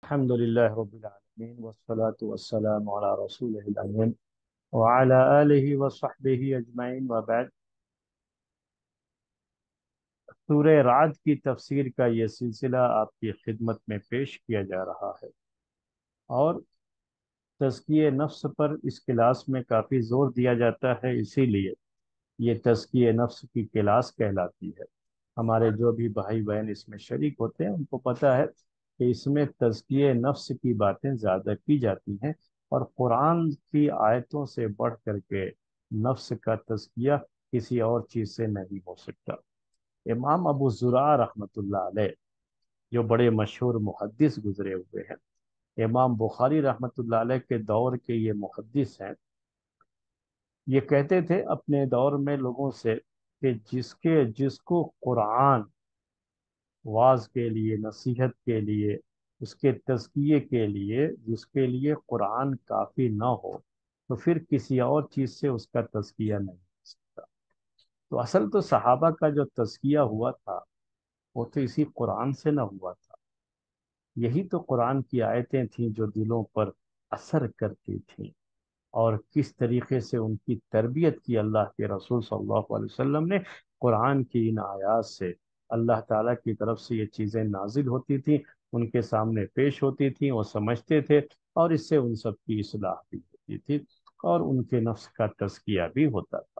الحمد لله رب العالمين والصلاة والسلام على رسوله الأمين وعلى آله وصحبه أجمعين وبعد. سورہ رعد کی تفسیر کا یہ سلسلہ آپ کی خدمت میں پیش کیا جا رہا ہے، اور تزکیہ نفس پر اس کلاس میں کافی زور دیا جاتا ہے، اسی لیے یہ تزکیہ نفس کی کلاس کہلاتی ہے۔ ہمارے جو بھی بھائی بہن اس میں شریک ہوتے ہیں ان کو پتہ ہے کہ اس میں تزکیہ نفس کی باتیں زیادہ کی جاتی ہیں، اور قرآن کی آیتوں سے بڑھ کر کے نفس کا تزکیہ کسی اور چیز سے نہیں ہو سکتا۔ امام ابو زرع رحمۃ اللہ علیہ، جو بڑے مشہور محدث گزرے ہوئے ہیں، امام بخاری رحمۃ اللہ علیہ کے دور کے یہ محدث ہیں، یہ کہتے تھے اپنے دور میں لوگوں سے کہ جس کو قرآن واعظ کے لیے، نصیحت کے لیے، اس کے تزکیے کے لیے جس کے لیے قرآن کافی نہ ہو، تو پھر کسی اور چیز سے اس کا تزکیہ نہیں ہو سکتا۔ تو اصل تو صحابہ کا جو تزکیہ ہوا تھا وہ تو اسی قرآن سے نہ ہوا تھا۔ یہی تو قرآن کی آیتیں تھیں جو دلوں پر اثر کرتی تھیں، اور کس طریقے سے ان کی تربیت کی اللہ کے رسول صلی اللہ علیہ وسلم نے۔ قرآن کی ان آیات سے اللہ تعالیٰ کی طرف سے یہ چیزیں نازل ہوتی تھیں، ان کے سامنے پیش ہوتی تھیں، وہ سمجھتے تھے، اور اس سے ان سب کی اصلاح بھی ہوتی تھی، اور ان کے نفس کا تزکیہ بھی ہوتا تھا۔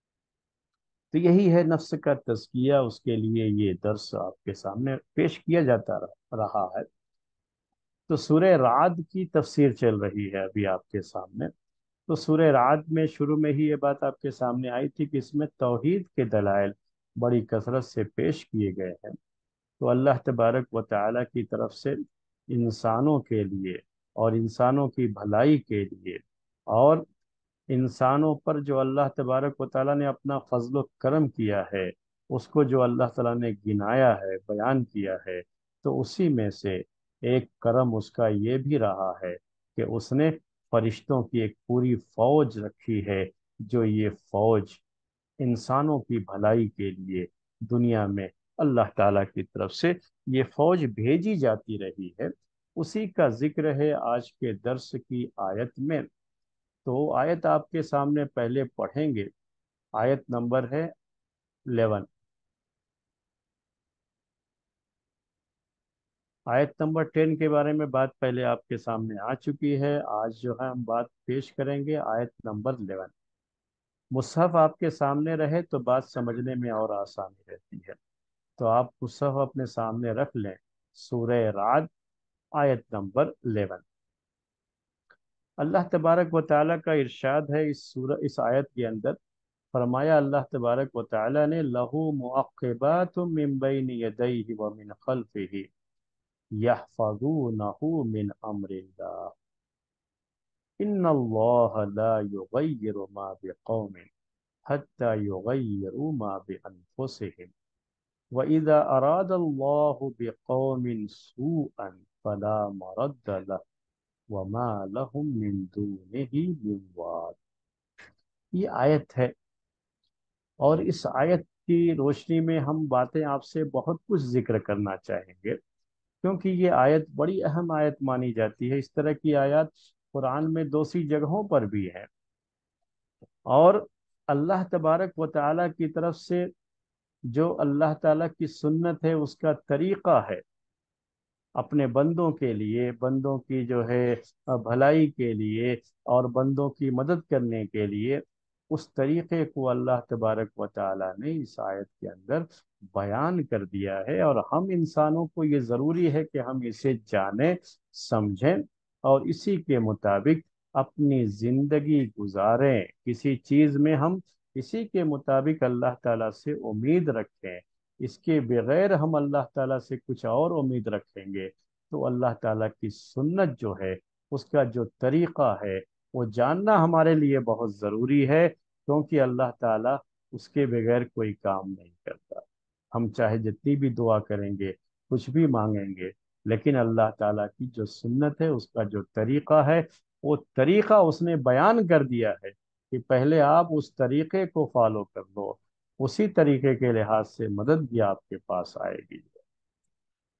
تو یہی ہے نفس کا تزکیہ، اس کے لیے یہ درس آپ کے سامنے پیش کیا جاتا رہا ہے۔ تو سورہ رعد کی تفسیر چل رہی ہے ابھی آپ کے سامنے۔ تو سورہ رعد میں شروع میں ہی یہ بات آپ کے سامنے آئی تھی کہ اس میں توحید کے دلائل بڑی کثرت سے پیش کیے گئے ہیں۔ تو اللہ تبارک و تعالیٰ کی طرف سے انسانوں کے لیے، اور انسانوں کی بھلائی کے لیے، اور انسانوں پر جو اللہ تبارک و تعالیٰ نے اپنا فضل و کرم کیا ہے، اس کو جو اللہ تعالیٰ نے گنایا ہے، بیان کیا ہے، تو اسی میں سے ایک کرم اس کا یہ بھی رہا ہے کہ اس نے فرشتوں کی ایک پوری فوج رکھی ہے، جو یہ فوج انسانوں کی بھلائی کے لیے دنیا میں اللہ تعالیٰ کی طرف سے یہ فوج بھیجی جاتی رہی ہے۔ اسی کا ذکر ہے آج کے درس کی آیت میں۔ تو آیت آپ کے سامنے پہلے پڑھیں گے، آیت نمبر ہے 11۔ آیت نمبر 10 کے بارے میں بات پہلے آپ کے سامنے آ چکی ہے، آج جو ہے ہم بات پیش کریں گے آیت نمبر 11۔ مصحف آپ کے سامنے رہے تو بات سمجھنے میں اور آسانی رہتی ہے، تو آپ مصحف اپنے سامنے رکھ لیں۔ سورہ رعد، آیت نمبر 11۔ اللہ تبارک و تعالیٰ کا ارشاد ہے اس آیت کے اندر۔ فرمایا اللہ تبارک و تعالیٰ نے، لہو معقبات من بین یدیہ ومن خلفہ یحفظونہ من امر اللہ، ان اللہ لا یغیر ما بقوم حتی یغیروا ما بانفسہم، وَإِذَا أَرَادَ اللَّهُ بِقَوْمٍ سُوءًا فَلَا مَرَدَّ لَهُ وَمَا لَهُم مِّن دُونِهِ مِن وَالٍ۔ یہ آیت ہے، اور اس آیت کی روشنی میں ہم باتیں آپ سے بہت کچھ ذکر کرنا چاہیں گے، کیونکہ یہ آیت بڑی اہم آیت مانی جاتی ہے۔ اس طرح کی آیات قرآن میں دوسری جگہوں پر بھی ہیں، اور اللہ تبارک و تعالیٰ کی طرف سے جو اللہ تعالیٰ کی سنت ہے، اس کا طریقہ ہے اپنے بندوں کے لیے، بندوں کی جو ہے بھلائی کے لیے، اور بندوں کی مدد کرنے کے لیے، اس طریقے کو اللہ تبارک و تعالیٰ نے اس آیت کے اندر بیان کر دیا ہے، اور ہم انسانوں کو یہ ضروری ہے کہ ہم اسے جانیں، سمجھیں، اور اسی کے مطابق اپنی زندگی گزاریں۔ کسی چیز میں ہم اسی کے مطابق اللہ تعالیٰ سے امید رکھیں، اس کے بغیر ہم اللہ تعالیٰ سے کچھ اور امید رکھیں گے تو اللہ تعالیٰ کی سنت جو ہے، اس کا جو طریقہ ہے، وہ جاننا ہمارے لیے بہت ضروری ہے، کیونکہ اللہ تعالیٰ اس کے بغیر کوئی کام نہیں کرتا۔ ہم چاہے جتنی بھی دعا کریں گے، کچھ بھی مانگیں گے، لیکن اللہ تعالیٰ کی جو سنت ہے، اس کا جو طریقہ ہے، وہ طریقہ اس نے بیان کر دیا ہے کہ پہلے آپ اس طریقے کو فالو کر لو، اسی طریقے کے لحاظ سے مدد بھی آپ کے پاس آئے گی۔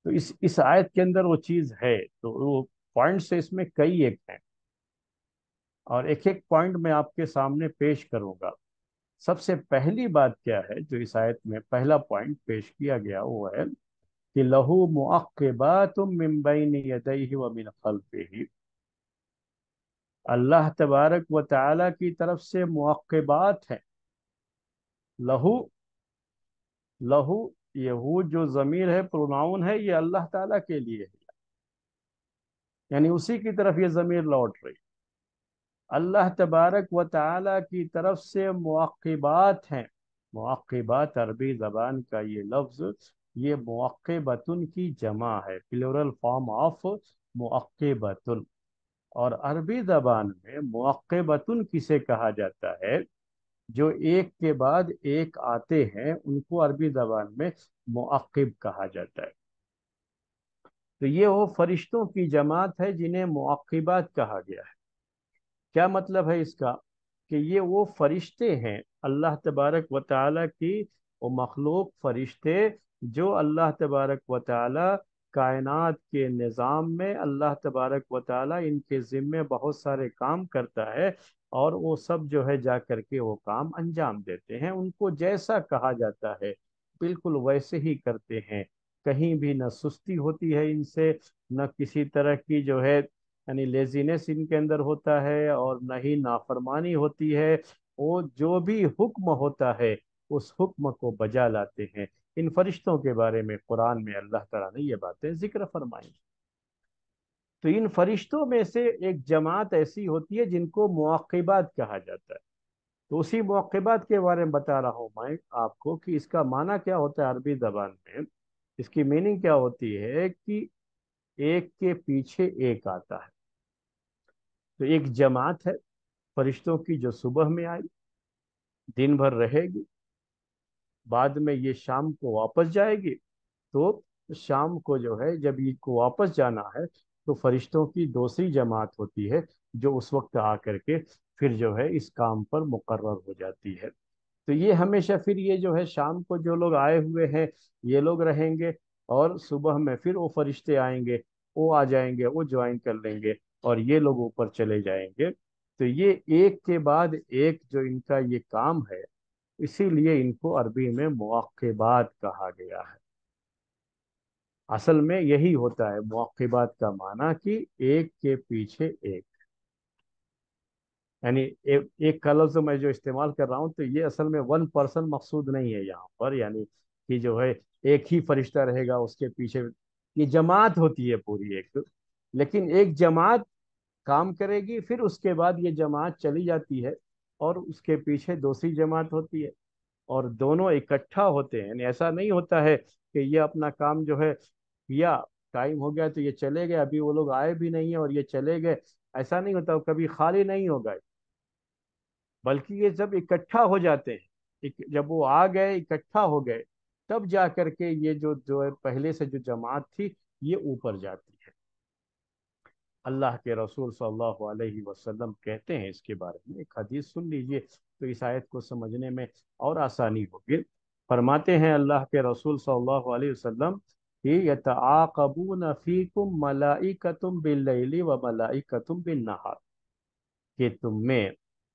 تو اس آیت کے اندر وہ چیز ہے، تو وہ پوائنٹس اس میں کئی ایک ہیں، اور ایک ایک پوائنٹ میں آپ کے سامنے پیش کروں گا۔ سب سے پہلی بات کیا ہے جو اس آیت میں پہلا پوائنٹ پیش کیا گیا، وہ ہے کہ لہو معقبات من بین یدیہ ومن خلفہ، اللہ تبارک و تعالی کی طرف سے معقبات ہیں۔ لہو، لہو، یہ ہو جو ضمیر ہے، پروناؤن ہے، یہ اللہ تعالیٰ کے لیے ہے، یعنی اسی کی طرف یہ ضمیر لوٹ رہی۔ اللہ تبارک و تعالی کی طرف سے معقبات ہیں۔ معقبات عربی زبان کا یہ لفظ، یہ معقبتن کی جمع ہے، پلورل فارم آف معقبتن۔ اور عربی زبان میں معقبتن کسے کہا جاتا ہے؟ جو ایک کے بعد ایک آتے ہیں ان کو عربی زبان میں معقب کہا جاتا ہے۔ تو یہ وہ فرشتوں کی جماعت ہے جنہیں معقبات کہا گیا ہے۔ کیا مطلب ہے اس کا؟ کہ یہ وہ فرشتے ہیں اللہ تبارک و تعالیٰ کی، وہ مخلوق فرشتے جو اللہ تبارک و تعالیٰ کائنات کے نظام میں، اللہ تبارک و تعالیٰ ان کے ذمے بہت سارے کام کرتا ہے، اور وہ سب جو ہے جا کر کے وہ کام انجام دیتے ہیں، ان کو جیسا کہا جاتا ہے بالکل ویسے ہی کرتے ہیں۔ کہیں بھی نہ سستی ہوتی ہے ان سے، نہ کسی طرح کی جو ہے یعنی لیزینس ان کے اندر ہوتا ہے، اور نہ ہی نافرمانی ہوتی ہے۔ وہ جو بھی حکم ہوتا ہے اس حکم کو بجا لاتے ہیں۔ ان فرشتوں کے بارے میں قرآن میں اللہ تعالیٰ نے یہ باتیں ذکر فرمائی۔ تو ان فرشتوں میں سے ایک جماعت ایسی ہوتی ہے جن کو معقبات کہا جاتا ہے۔ تو اسی معقبات کے بارے میں بتا رہا ہوں میں آپ کو کہ اس کا معنی کیا ہوتا ہے عربی زبان میں۔ اس کی میننگ کیا ہوتی ہے کہ ایک کے پیچھے ایک آتا ہے۔ تو ایک جماعت ہے فرشتوں کی جو صبح میں آئی، دن بھر رہے گی، بعد میں یہ شام کو واپس جائے گی۔ تو شام کو جو ہے جب عید کو واپس جانا ہے تو فرشتوں کی دوسری جماعت ہوتی ہے جو اس وقت آ کر کے پھر جو ہے اس کام پر مقرر ہو جاتی ہے۔ تو یہ ہمیشہ پھر یہ جو ہے شام کو جو لوگ آئے ہوئے ہیں یہ لوگ رہیں گے، اور صبح میں پھر وہ فرشتے آئیں گے، وہ آ جائیں گے، وہ جوائن کر لیں گے، اور یہ لوگ اوپر چلے جائیں گے۔ تو یہ ایک کے بعد ایک جو ان کا یہ کام ہے، اسی لیے ان کو عربی میں معقبات کہا گیا ہے۔ اصل میں یہی ہوتا ہے معقبات کا معنی کہ ایک کے پیچھے ایک، یعنی ایک کا لفظ میں جو استعمال کر رہا ہوں تو یہ اصل میں ون پرسن مقصود نہیں ہے یہاں پر، یعنی کہ جو ہے ایک ہی فرشتہ رہے گا اس کے پیچھے، یہ جماعت ہوتی ہے پوری ایک، لیکن ایک جماعت کام کرے گی، پھر اس کے بعد یہ جماعت چلی جاتی ہے اور اس کے پیچھے دوسری جماعت ہوتی ہے، اور دونوں اکٹھا ہوتے ہیں۔ یعنی ایسا نہیں ہوتا ہے کہ یہ اپنا کام جو ہے کیا، ٹائم ہو گیا تو یہ چلے گئے، ابھی وہ لوگ آئے بھی نہیں ہیں اور یہ چلے گئے، ایسا نہیں ہوتا، وہ کبھی خالی نہیں ہوگا، بلکہ یہ جب اکٹھا ہو جاتے ہیں، جب وہ آ گئے اکٹھا ہو گئے، تب جا کر کے یہ جو ہے پہلے سے جو جماعت تھی یہ اوپر جاتی ہے۔ اللہ کے رسول صلی اللہ علیہ وسلم کہتے ہیں اس کے بارے میں، ایک حدیث سن لیجئے تو اس آیت کو سمجھنے میں اور آسانی ہوگی۔ فرماتے ہیں اللہ کے رسول صلی اللہ علیہ وسلم کہ یتعاقبون فیکم ملائکۃ باللیل و ملائکۃ بالنہار، کہ تم میں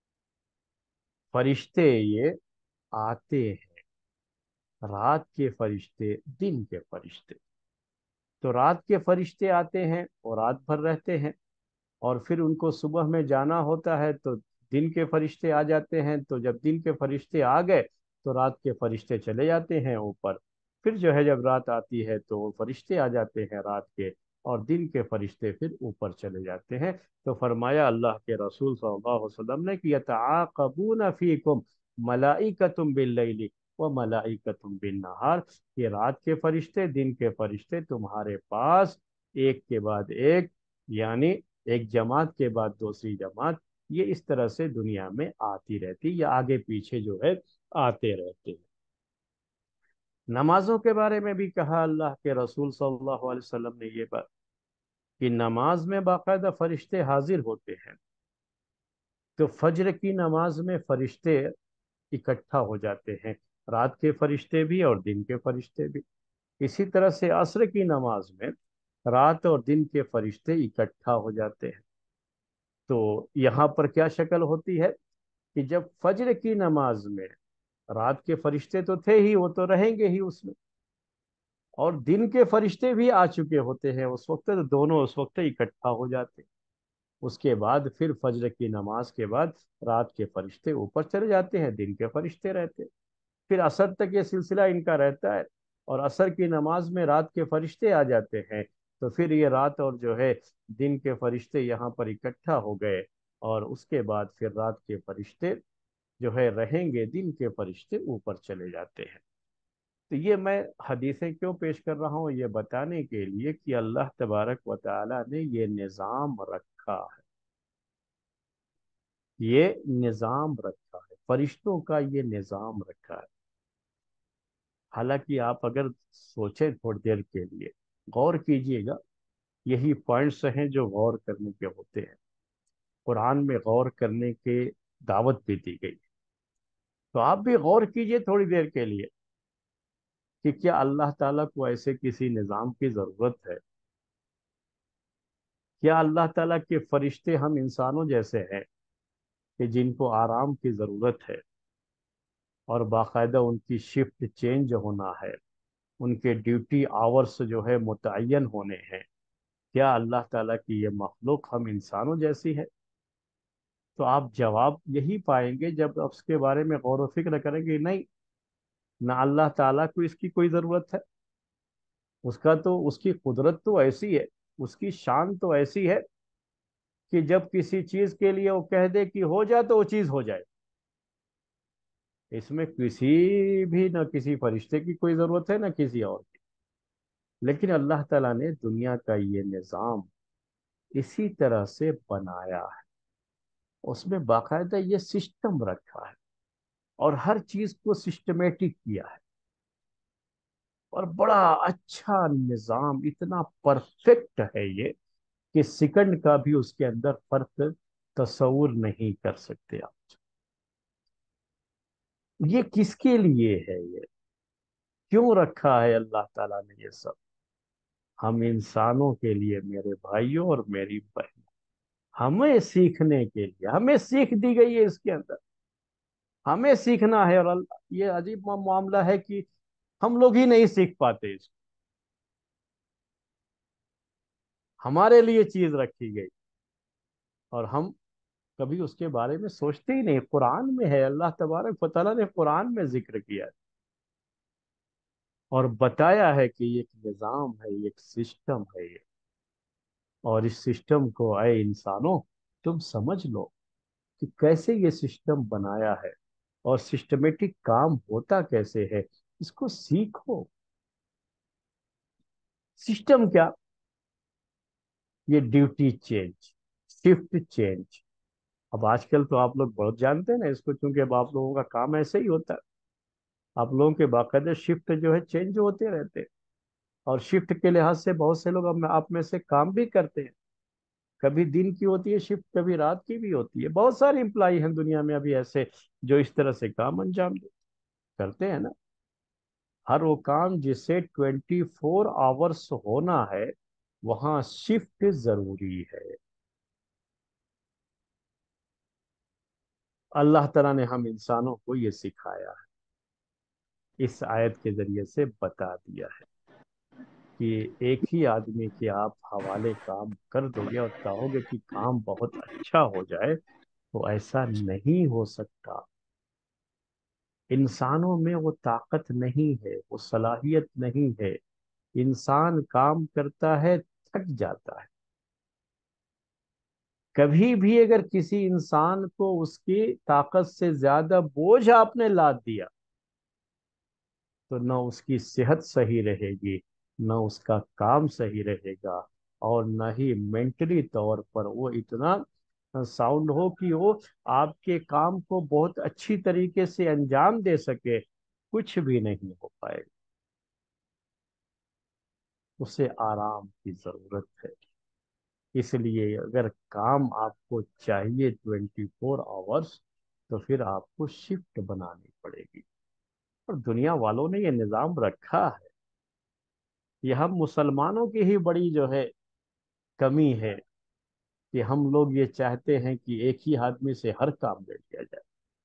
فرشتے یہ آتے ہیں، رات کے فرشتے، دن کے فرشتے۔ تو رات کے فرشتے آتے ہیں اور رات بھر رہتے ہیں، اور پھر ان کو صبح میں جانا ہوتا ہے تو دن کے فرشتے آ جاتے ہیں، تو جب دن کے فرشتے آ گئے تو رات کے فرشتے چلے جاتے ہیں اوپر، پھر جو ہے جب رات آتی ہے تو وہ فرشتے آ جاتے ہیں رات کے، اور دن کے فرشتے پھر اوپر چلے جاتے ہیں۔ تو فرمایا اللہ کے رسول صلی اللہ علیہ وسلم نے کہ یتعاقبون فیکم ملائکۃ باللیل و ملائکۃ بالنہار، کہ رات کے فرشتے، دن کے فرشتے تمہارے پاس ایک کے بعد ایک، یعنی ایک جماعت کے بعد دوسری جماعت، یہ اس طرح سے دنیا میں آتی رہتی، یا آگے پیچھے جو ہے آتے رہتے ہیں۔ نمازوں کے بارے میں بھی کہا اللہ کے رسول صلی اللہ علیہ وسلم نے یہ بات کہ نماز میں باقاعدہ فرشتے حاضر ہوتے ہیں۔ تو فجر کی نماز میں فرشتے اکٹھا ہو جاتے ہیں، رات کے فرشتے بھی اور دن کے فرشتے بھی۔ इसी तरह से असर की नमाज में रात और दिन के फरिश्ते इकट्ठा हो जाते हैं। तो यहाँ पर क्या शक्ल होती है कि जब फजर की नमाज में रात के फरिश्ते तो थे ही, वो तो रहेंगे ही उसमें, और दिन के फरिश्ते भी आ चुके होते हैं उस वक्त, तो दोनों उस वक्त इकट्ठा हो जाते हैं। उसके बाद फिर फजर की नमाज के बाद रात के फरिश्ते ऊपर चले जाते हैं, दिन के फरिश्ते रहते हैं। फिर असर तक ये सिलसिला इनका रहता है, और असर की नमाज में रात के फरिश्ते आ जाते हैं। तो फिर ये रात और जो है दिन के फरिश्ते यहाँ पर इकट्ठा हो गए, और उसके बाद फिर रात के फरिश्ते जो है रहेंगे, दिन के फरिश्ते ऊपर चले जाते हैं। तो ये मैं हदीसें क्यों पेश कर रहा हूँ, ये बताने के लिए कि अल्लाह तबारक व ताला ने ये निज़ाम रखा है, ये निज़ाम रखा है, फरिश्तों का ये निज़ाम रखा है। हालांकि आप अगर सोचें थोड़ी देर के लिए, गौर कीजिएगा, यही पॉइंट्स हैं जो गौर करने के होते हैं। कुरान में गौर करने के दावत भी दी गई। तो आप भी गौर कीजिए थोड़ी देर के लिए कि क्या अल्लाह ताला को ऐसे किसी निज़ाम की ज़रूरत है? क्या अल्लाह ताला के फरिश्ते हम इंसानों जैसे हैं कि जिनको आराम की ज़रूरत है, और बाकायदा उनकी शिफ्ट चेंज होना है, उनके ड्यूटी आवर्स जो है मुतय्यन होने हैं? क्या अल्लाह ताला की ये मखलूक हम इंसानों जैसी है? तो आप जवाब यही पाएंगे जब आप उसके बारे में गौर व फिक्र करेंगे। नहीं, ना अल्लाह ताला को इसकी कोई ज़रूरत है। उसका तो, उसकी कुदरत तो ऐसी है, उसकी शान तो ऐसी है कि जब किसी चीज़ के लिए वो कह दे कि हो जाए, तो वो चीज़ हो जाए। इसमें किसी भी, ना किसी फरिश्ते की कोई ज़रूरत है, ना किसी और की। लेकिन अल्लाह ताला ने दुनिया का ये निज़ाम इसी तरह से बनाया है, उसमें बाकायदा ये सिस्टम रखा है, और हर चीज को सिस्टमेटिक किया है, और बड़ा अच्छा निजाम, इतना परफेक्ट है ये कि सेकंड का भी उसके अंदर फर्क तस्वुर नहीं कर सकते आप। ये किसके लिए है, ये क्यों रखा है अल्लाह ताला ने ये सब? हम इंसानों के लिए, मेरे भाइयों और मेरी बहन, हमें सीखने के लिए, हमें सीख दी गई है इसके अंदर, हमें सीखना है। और ये अजीब मामला है कि हम लोग ही नहीं सीख पाते इसको, हमारे लिए चीज रखी गई, और हम कभी उसके बारे में सोचते ही नहीं। कुरान में है, अल्लाह तबारक व तआला ने कुरान में जिक्र किया है, और बताया है कि ये एक निज़ाम है, ये एक सिस्टम है ये। और इस सिस्टम को, आए इंसानों, तुम समझ लो कि कैसे ये सिस्टम बनाया है, और सिस्टमेटिक काम होता कैसे है, इसको सीखो। सिस्टम क्या? ये ड्यूटी चेंज, शिफ्ट चेंज। अब आजकल तो आप लोग बहुत जानते हैं ना इसको, क्योंकि अब आप लोगों का काम ऐसे ही होता है। आप लोगों के बाकायदे शिफ्ट जो है चेंज होते रहते हैं, और शिफ्ट के लिहाज से बहुत से लोग अब आप में से काम भी करते हैं। कभी दिन की होती है शिफ्ट, कभी रात की भी होती है। बहुत सारे एम्प्लॉई हैं दुनिया में अभी ऐसे जो इस तरह से काम अंजाम करते हैं ना। हर वो काम जिसे 24 आवर्स होना है, वहां शिफ्ट जरूरी है। अल्लाह तला ने हम इंसानों को ये सिखाया है, इस आयत के जरिए से बता दिया है कि एक ही आदमी के आप हवाले काम कर दोगे और चाहोगे कि काम बहुत अच्छा हो जाए, तो ऐसा नहीं हो सकता। इंसानों में वो ताकत नहीं है, वो सलाहियत नहीं है। इंसान काम करता है, थक जाता है। कभी भी अगर किसी इंसान को उसकी ताकत से ज्यादा बोझ आपने लाद दिया, तो न उसकी सेहत सही रहेगी, न उसका काम सही रहेगा, और न ही मेंटली तौर पर वो इतना साउंड हो कि वो आपके काम को बहुत अच्छी तरीके से अंजाम दे सके। कुछ भी नहीं हो पाएगा। उसे आराम की जरूरत है। इसलिए अगर काम आपको चाहिए 24 आवर्स, तो फिर आपको शिफ्ट बनानी पड़ेगी। और दुनिया वालों ने ये निज़ाम रखा है, یہ ہم مسلمانوں کی ہی بڑی جو ہے کمی ہے کہ ہم لوگ یہ چاہتے ہیں کہ ایک ہی آدمی سے ہر کام لے لیا جائے،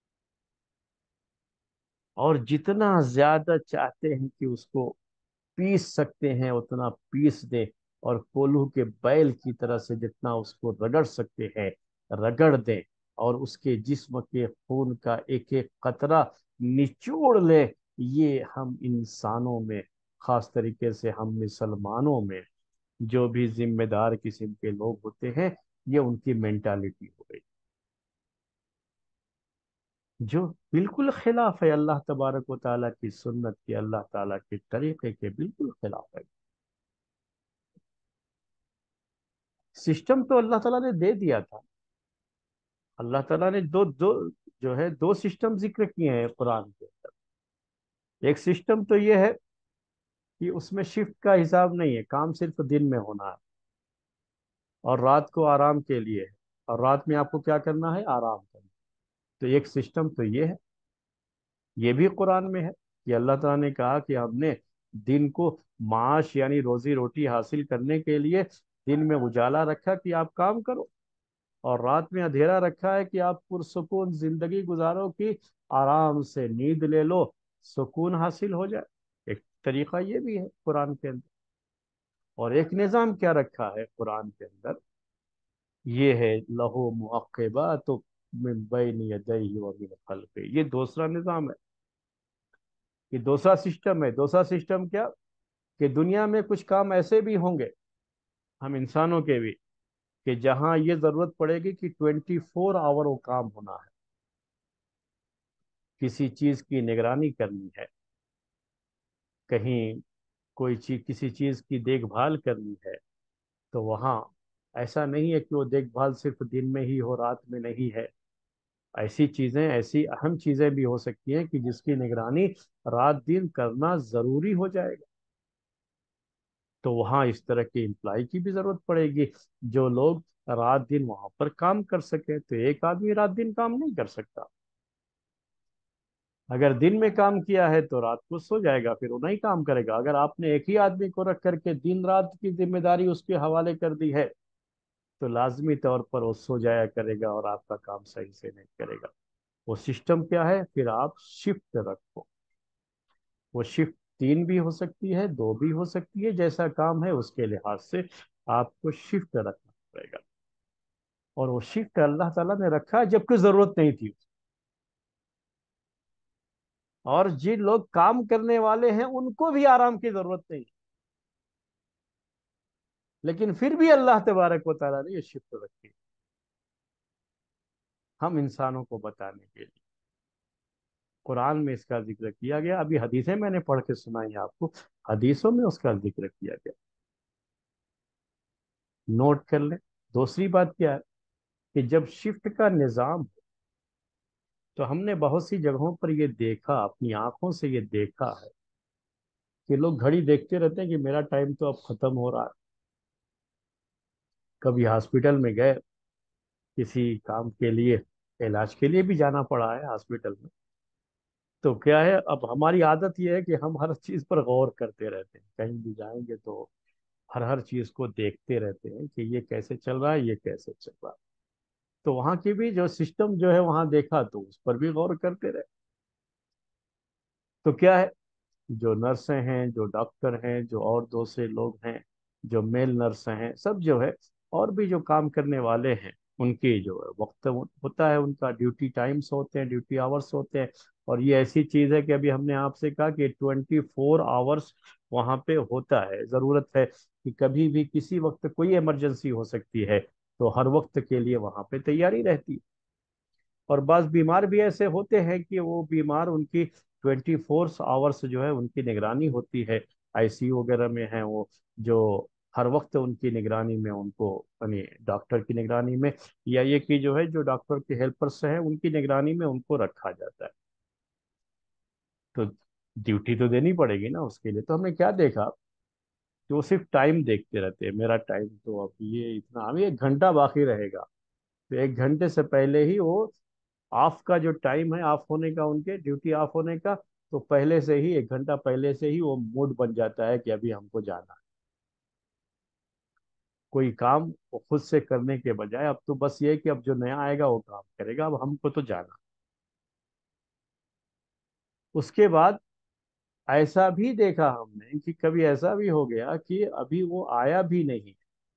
اور جتنا زیادہ چاہتے ہیں کہ اس کو پیس سکتے ہیں اتنا پیس دیں، اور کولو کے بیل کی طرح سے جتنا اس کو رگڑ سکتے ہیں رگڑ دیں، اور اس کے جسم کے خون کا ایک ایک قطرہ نچوڑ لے۔ یہ ہم انسانوں میں، خاص طریقے سے ہم مسلمانوں میں جو بھی ذمہ دار قسم کے لوگ ہوتے ہیں، یہ ان کی مینٹالٹی ہو گئی، جو بالکل خلاف ہے اللہ تبارک و تعالیٰ کی سنت کی، اللہ تعالیٰ کے طریقے کے بالکل خلاف ہے۔ سسٹم تو اللہ تعالیٰ نے دے دیا تھا، اللہ تعالیٰ نے دو دو جو ہے دو سسٹم ذکر کیے ہیں قرآن کے اندر۔ ایک سسٹم تو یہ ہے کہ اس میں شفٹ کا حساب نہیں ہے، کام صرف دن میں ہونا ہے اور رات کو آرام کے لیے ہے، اور رات میں آپ کو کیا کرنا ہے؟ آرام کرنا۔ تو ایک سسٹم تو یہ ہے، یہ بھی قرآن میں ہے کہ اللہ تعالیٰ نے کہا کہ ہم نے دن کو معاش یعنی روزی روٹی حاصل کرنے کے لیے دن میں اجالا رکھا کہ آپ کام کرو، اور رات میں اندھیرا رکھا ہے کہ آپ پرسکون زندگی گزارو، کہ آرام سے نیند لے لو، سکون حاصل ہو جائے۔ ایک طریقہ یہ بھی ہے قرآن کے اندر، اور ایک نظام کیا رکھا ہے قرآن کے اندر، یہ ہے لہو معقبات من بین یدیہ ومن خلفہ، یہ دوسرا نظام ہے، یہ دوسرا سسٹم ہے۔ دوسرا سسٹم کیا؟ کہ دنیا میں کچھ کام ایسے بھی ہوں گے، ہم انسانوں کے بھی، کہ جہاں یہ ضرورت پڑے گی کہ 24 آور وہ کام ہونا ہے، کسی چیز کی نگرانی کرنی ہے، کہیں کوئی چیز کسی چیز کی دیکھ بھال کرنی ہے، تو وہاں ایسا نہیں ہے کہ وہ دیکھ بھال صرف دن میں ہی ہو، رات میں نہیں ہے۔ ایسی چیزیں، ایسی اہم چیزیں بھی ہو سکتی ہیں کہ جس کی نگرانی رات دن کرنا ضروری ہو جائے گا، تو وہاں اس طرح کے امپلائی کی بھی ضرورت پڑے گی، جو لوگ رات دن وہاں پر کام کر سکے۔ تو ایک آدمی رات دن کام نہیں کر سکتا، اگر دن میں کام کیا ہے تو رات کو سو جائے گا، پھر وہ نہیں کام کرے گا۔ اگر آپ نے ایک ہی آدمی کو رکھ کر کے دن رات کی ذمہ داری اس کے حوالے کر دی ہے، تو لازمی طور پر وہ سو جایا کرے گا اور آپ کا کام صحیح سے نہیں کرے گا۔ وہ سسٹم کیا ہے؟ پھر آپ شفٹ رکھو، وہ شفٹ 3 بھی ہو سکتی ہے، 2 بھی ہو سکتی ہے، جیسا کام ہے اس کے لحاظ سے آپ کو شفٹ رکھنا پڑے گا، اور وہ شفٹ اللہ تعالیٰ نے رکھا جبکہ ضرورت نہیں تھی، اور جن لوگ کام کرنے والے ہیں ان کو بھی آرام کی ضرورت نہیں، لیکن پھر بھی اللہ تبارک و تعالیٰ نے یہ شفٹ رکھی ہم انسانوں کو بتانے کے لیے۔ قرآن میں اس کا ذکر کیا گیا، ابھی حدیثیں میں نے پڑھ کے سنائی آپ کو، حدیثوں میں اس کا ذکر کیا گیا، نوٹ کر لیں۔ دوسری بات کیا ہے کہ جب شفٹ کا نظام، تو ہم نے بہت سی جگہوں پر یہ دیکھا، اپنی آنکھوں سے یہ دیکھا ہے کہ لوگ گھڑی دیکھتے رہتے ہیں کہ میرا ٹائم تو اب ختم ہو رہا ہے۔ کبھی ہاسپٹل میں گئے، کسی کام کے لیے، علاج کے لیے بھی جانا پڑا ہے ہاسپٹل میں، تو کیا ہے، اب ہماری عادت یہ ہے کہ ہم ہر چیز پر غور کرتے رہتے ہیں، کہیں بھی جائیں گے تو ہر چیز کو دیکھتے رہتے ہیں کہ یہ کیسے چل رہا ہے، یہ کیسے چل رہا ہے۔ تو وہاں کی بھی جو سسٹم جو ہے وہاں دیکھا تو اس پر بھی غور کرتے رہے، تو کیا ہے، جو نرسیں ہیں، جو ڈاکٹر ہیں، جو اور دوسرے لوگ ہیں، جو میل نرس ہیں، سب جو ہے، اور بھی جو کام کرنے والے ہیں، ان کی جو ہے وقت ہوتا ہے، ان کا ڈیوٹی ٹائمز ہوتے ہیں، ڈیوٹی آورس ہوتے ہیں، اور یہ ایسی چیز ہے کہ ابھی ہم نے آپ سے کہا کہ 24 آورس وہاں پہ ہوتا ہے، ضرورت ہے کہ کبھی بھی کسی وقت کوئی ایمرجنسی ہو سکتی ہے، تو ہر وقت کے لیے وہاں پہ تیاری رہتی ہے۔ اور بعض بیمار بھی ایسے ہوتے ہیں کہ وہ بیمار، ان کی 24 آورس جو ہے ان کی نگرانی ہوتی ہے، آئی سی یو وغیرہ میں ہیں وہ، جو ہر وقت ان کی نگرانی میں، ان کو یعنی ڈاکٹر کی نگرانی میں، یا یہ کہ جو ہے جو ڈاکٹر کے ہیلپرس ہیں ان کی نگرانی میں ان کو رکھا جاتا ہے، تو ڈیوٹی تو دینی پڑے گی نا اس کے لیے۔ تو ہم نے کیا دیکھا کہ وہ صرف ٹائم دیکھتے رہتے ہیں، میرا ٹائم تو اب یہ اتنا، ابھی 1 گھنٹہ باقی رہے گا، تو 1 گھنٹے سے پہلے ہی وہ آف کا جو ٹائم ہے، آف ہونے کا، ان کے ڈیوٹی آف ہونے کا، तो पहले से ही 1 घंटा पहले से ही वो मूड बन जाता है कि अभी हमको जाना है। कोई काम वो खुद से करने के बजाय अब तो बस ये है कि अब जो नया आएगा वो काम करेगा, अब हमको तो जाना। उसके बाद ऐसा भी देखा हमने कि कभी ऐसा भी हो गया कि अभी वो आया भी नहीं,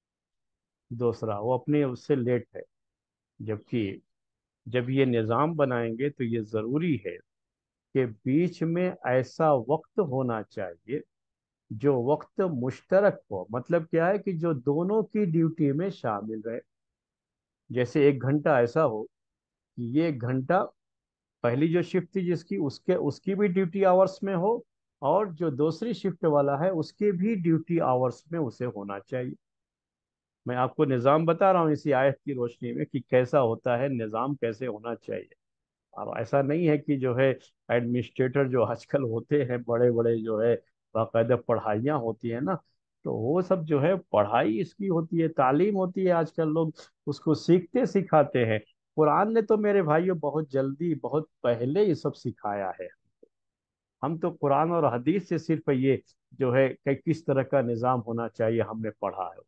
दूसरा वो अपने उससे लेट है। जबकि जब ये निज़ाम बनाएंगे तो ये ज़रूरी है कि बीच में ऐसा वक्त होना चाहिए जो वक्त मुश्तरक हो। मतलब क्या है कि जो दोनों की ड्यूटी में शामिल रहे। जैसे 1 घंटा ऐसा हो कि ये 1 घंटा पहली जो शिफ्ट थी जिसकी, उसके उसकी भी ड्यूटी आवर्स में हो, और जो दूसरी शिफ्ट वाला है उसके भी ड्यूटी आवर्स में उसे होना चाहिए। मैं आपको निज़ाम बता रहा हूँ इसी आयत की रोशनी में कि कैसा होता है निज़ाम, कैसे होना चाहिए। अब ऐसा नहीं है कि जो है एडमिनिस्ट्रेटर जो आजकल होते हैं बड़े बड़े जो है बाकायदा पढ़ाइयाँ होती है ना, तो वो सब जो है पढ़ाई इसकी होती है, तालीम होती है, आजकल लोग उसको सीखते सिखाते हैं। कुरान ने तो मेरे भाइयों बहुत जल्दी बहुत पहले ये सब सिखाया है। हम तो कुरान और हदीस से सिर्फ ये जो है कि किस तरह का निज़ाम होना चाहिए हमने पढ़ा है।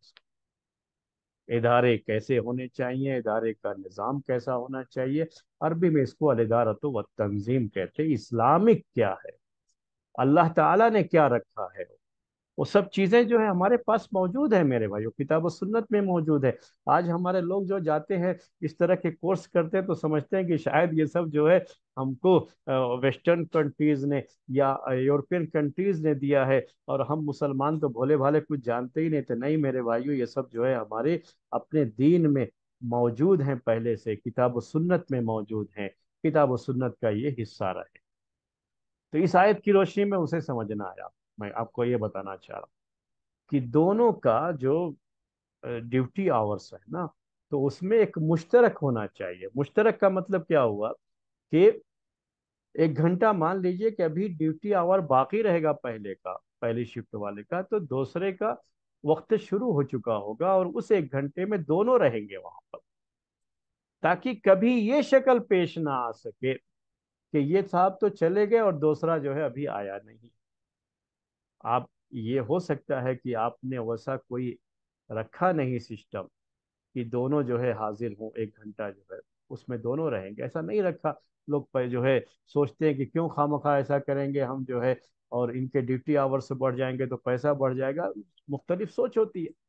इदारे कैसे होने चाहिए, इदारे का निज़ाम कैसा होना चाहिए। अरबी में इसको अल इदारत व तंजीम कहते हैं। इस्लामिक क्या है, अल्लाह ताला ने क्या रखा है, वो सब चीज़ें जो है हमारे पास मौजूद है मेरे भाइयों, किताब और सुन्नत में मौजूद है। आज हमारे लोग जो जाते हैं इस तरह के कोर्स करते हैं तो समझते हैं कि शायद ये सब जो है हमको वेस्टर्न कंट्रीज ने या यूरोपियन कंट्रीज ने दिया है, और हम मुसलमान तो भोले भाले कुछ जानते ही नहीं थे। नहीं मेरे भाइयों, ये सब जो है हमारे अपने दीन में मौजूद हैं, पहले से किताब और सुन्नत में मौजूद हैं। किताब और सुन्नत का ये हिस्सा रहे। तो इस आयत की रोशनी में उसे समझना आया। मैं आपको ये बताना चाह रहा हूँ कि दोनों का जो ड्यूटी आवर्स है ना, तो उसमें एक मुश्तरक होना चाहिए। मुश्तरक का मतलब क्या हुआ कि 1 घंटा मान लीजिए कि अभी ड्यूटी आवर बाकी रहेगा पहले का, पहली शिफ्ट वाले का, तो दूसरे का वक्त शुरू हो चुका होगा और उस 1 घंटे में दोनों रहेंगे वहां पर, ताकि कभी ये शक्ल पेश ना आ सके कि ये साहब तो चले गए और दूसरा जो है अभी आया नहीं। आप, ये हो सकता है कि आपने वैसा कोई रखा नहीं सिस्टम कि दोनों जो है हाजिर हों, 1 घंटा जो है उसमें दोनों रहेंगे, ऐसा नहीं रखा। लोग जो है सोचते हैं कि क्यों खामखा ऐसा करेंगे हम जो है, और इनके ड्यूटी आवर्स बढ़ जाएंगे तो पैसा बढ़ जाएगा। मुख्तलिफ सोच होती है।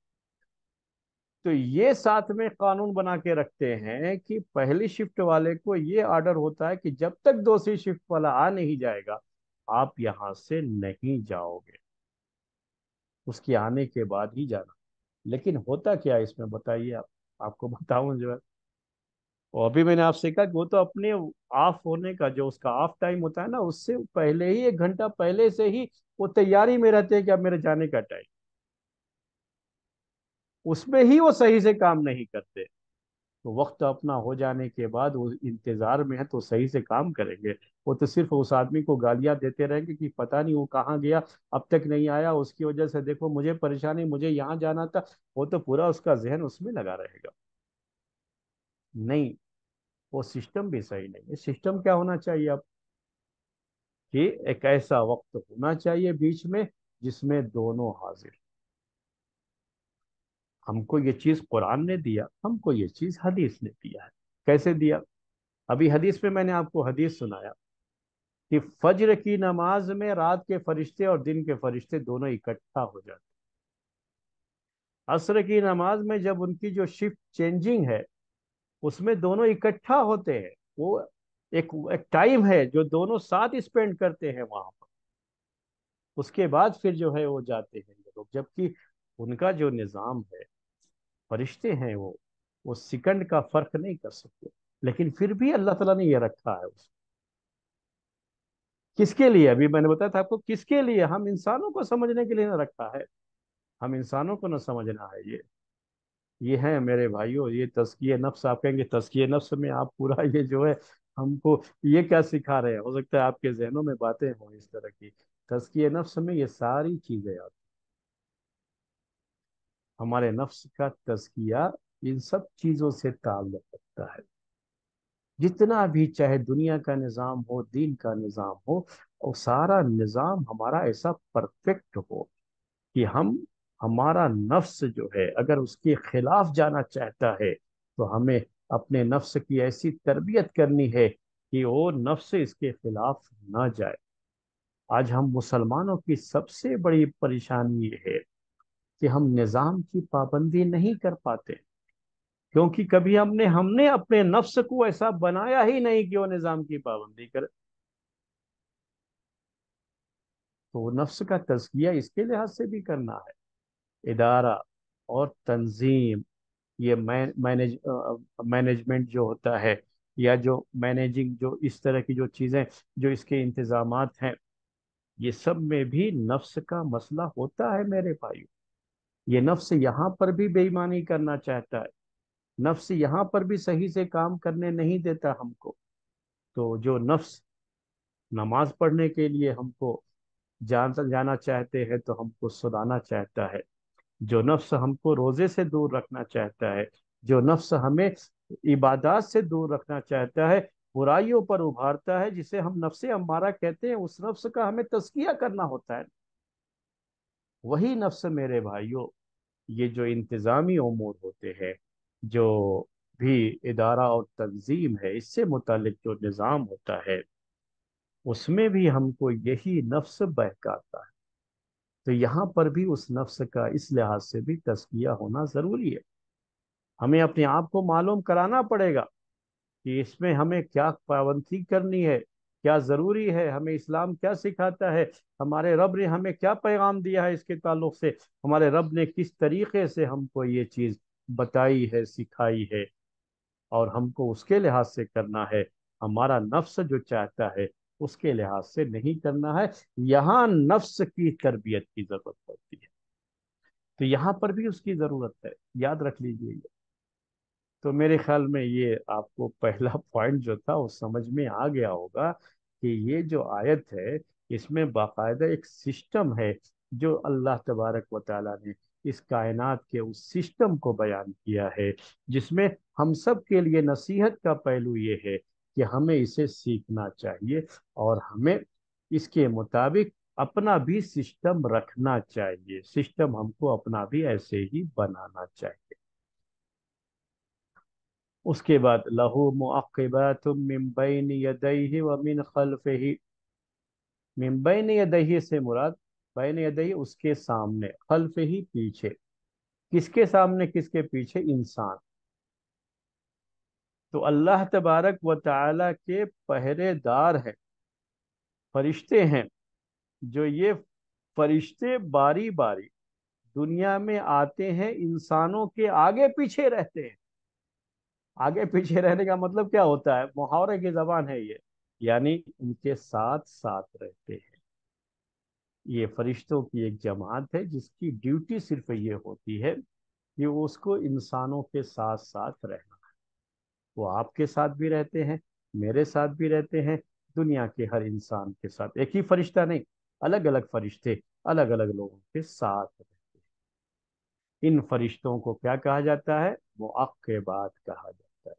तो ये साथ में कानून बना के रखते हैं कि पहली शिफ्ट वाले को ये आर्डर होता है कि जब तक दूसरी शिफ्ट वाला आ नहीं जाएगा आप यहां से नहीं जाओगे, उसके आने के बाद ही जाना। लेकिन होता क्या है इसमें बताइए आप, आपको बताऊं जो है, वो अभी मैंने आपसे कहा कि वो तो अपने ऑफ होने का जो उसका ऑफ टाइम होता है ना, उससे पहले ही 1 घंटा पहले से ही वो तैयारी में रहते हैं कि अब मेरे जाने का टाइम। उसमें ही वो सही से काम नहीं करते। तो वक्त अपना हो जाने के बाद वो इंतजार में है तो सही से काम करेंगे। वो तो सिर्फ उस आदमी को गालियां देते रहेंगे कि पता नहीं वो कहाँ गया, अब तक नहीं आया, उसकी वजह से देखो मुझे परेशानी, मुझे यहाँ जाना था। वो तो पूरा उसका जहन उसमें लगा रहेगा। नहीं, वो सिस्टम भी सही नहीं है। सिस्टम क्या होना चाहिए अब कि एक ऐसा वक्त होना चाहिए बीच में जिसमें दोनों हाजिर। हमको ये चीज कुरान ने दिया, हमको ये चीज हदीस ने दिया है। कैसे दिया? अभी हदीस में मैंने आपको हदीस सुनाया कि फज्र की नमाज में रात के फरिश्ते और दिन के फरिश्ते दोनों इकट्ठा हो जाते। असर की नमाज में जब उनकी जो शिफ्ट चेंजिंग है उसमें दोनों इकट्ठा होते हैं। वो एक टाइम है जो दोनों साथ स्पेंड करते हैं वहां पर। उसके बाद फिर जो है वो जाते हैं ये लोग, जबकि उनका जो निज़ाम है, फरिश्ते हैं वो सेकंड का फर्क नहीं कर सकते। लेकिन फिर भी अल्लाह ताला ने ये रखा है उसको। किसके लिए? अभी मैंने बताया था आपको किसके लिए, हम इंसानों को समझने के लिए ना रखा है। हम इंसानों को ना समझना है ये है मेरे भाइयों, ये तज़किए नफ्स। आप कहेंगे तज़किए नफ्स में आप पूरा ये जो है हमको ये क्या सिखा रहे हैं? हो सकता है आपके जहनों में बातें हों इस तरह की। तज़किए नफ्स में ये सारी चीजें आती। हमारे नफ्स का तज़किया इन सब चीजों से ताल्लुक रखता है। जितना भी चाहे दुनिया का निज़ाम हो, दीन का निज़ाम हो, और सारा निज़ाम हमारा ऐसा परफेक्ट हो कि हमारा नफ्स जो है अगर उसके खिलाफ जाना चाहता है तो हमें अपने नफ्स की ऐसी तरबियत करनी है कि वो नफ्स इसके खिलाफ ना जाए। आज हम मुसलमानों की सबसे बड़ी परेशानी ये है कि हम निज़ाम की पाबंदी नहीं कर पाते, क्योंकि कभी हमने हमने अपने नफ्स को ऐसा बनाया ही नहीं कि वो निज़ाम की पाबंदी करे। तो नफ्स का तज़किया इसके लिहाज से भी करना है। इदारा और तंजीम, ये मैनेजमेंट जो होता है, या जो मैनेजिंग, जो इस तरह की जो चीज़ें, जो इसके इंतजामात हैं, ये सब में भी नफ्स का मसला होता है मेरे भाई। ये नफ्स यहाँ पर भी बेईमानी करना चाहता है, नफ्स यहाँ पर भी सही से काम करने नहीं देता हमको। तो जो नफ्स नमाज पढ़ने के लिए हमको जाना चाहते हैं तो हमको सुलाना चाहता है, जो नफ्स हमको रोजे से दूर रखना चाहता है, जो नफ्स हमें इबादत से दूर रखना चाहता है, बुराइयों पर उभारता है, जिसे हम नफ्से अम्मारा कहते हैं, उस नफ्स का हमें तज़किया करना होता है। वही नफ्स मेरे भाइयों, ये जो इंतज़ामी उमूर होते हैं, जो भी इदारा और तंजीम है, इससे मुतालिक जो निज़ाम होता है, उसमें भी हमको यही नफ्स बहकाता है। तो यहाँ पर भी उस नफ्स का इस लिहाज से भी तज़किया होना ज़रूरी है। हमें अपने आप को मालूम कराना पड़ेगा कि इसमें हमें क्या पाबंदी करनी है, क्या ज़रूरी है, हमें इस्लाम क्या सिखाता है, हमारे रब ने हमें क्या पैगाम दिया है इसके ताल्लुक से, हमारे रब ने किस तरीके से हमको ये चीज़ बताई है, सिखाई है, और हमको उसके लिहाज से करना है। हमारा नफ्स जो चाहता है उसके लिहाज से नहीं करना है। यहाँ नफ्स की तरबियत की ज़रूरत पड़ती है, तो यहाँ पर भी उसकी ज़रूरत है, याद रख लीजिए। तो मेरे ख्याल में ये आपको पहला पॉइंट जो था वो समझ में आ गया होगा कि ये जो आयत है, इसमें बाकायदा एक सिस्टम है जो अल्लाह तबारक व ताला ने इस कायनात के उस सिस्टम को बयान किया है, जिसमें हम सब के लिए नसीहत का पहलू ये है कि हमें इसे सीखना चाहिए और हमें इसके मुताबिक अपना भी सिस्टम रखना चाहिए, सिस्टम हमको अपना भी ऐसे ही बनाना चाहिए। उसके बाद लहू मुअक्किबातुम मिन बैन यदैहि व मिन खल्फिही। मिन बैन यदैहि से मुराद बैन यदैहि उसके सामने, खल्फिही पीछे। किसके सामने किसके पीछे? इंसान। तो अल्लाह तबारक व तआला के पहरेदार हैं, फरिश्ते हैं, जो ये फरिश्ते बारी बारी दुनिया में आते हैं, इंसानों के आगे पीछे रहते हैं। आगे पीछे रहने का मतलब क्या होता है? मुहावरे की जबान है ये, यानी उनके साथ साथ रहते हैं। ये फरिश्तों की एक जमात है जिसकी ड्यूटी सिर्फ ये होती है कि वो उसको इंसानों के साथ साथ रहना। वो आपके साथ भी रहते हैं, मेरे साथ भी रहते हैं, दुनिया के हर इंसान के साथ। एक ही फरिश्ता नहीं, अलग अलग फरिश्ते अलग अलग लोगों के साथ रहते हैं। इन फरिश्तों को क्या कहा जाता है? मुअक्किबात कहा जाता है।